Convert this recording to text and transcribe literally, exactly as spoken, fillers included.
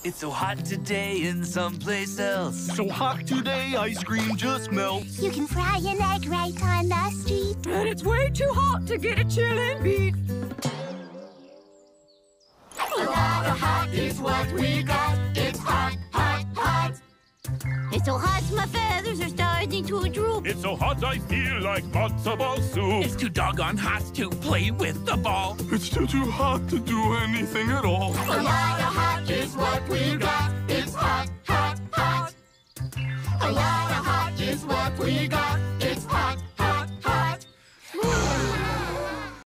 It's so hot today in someplace else. So hot today, ice cream just melts. You can fry an egg right on the street. And it's way too hot to get a chillin' beat. A lot of hot is what we got. It's hot, hot, hot. It's so hot my feathers are starting to droop. It's so hot I feel like matzo ball soup. It's too doggone hot to play with the ball. It's still too hot to do anything at all. A lot of hot is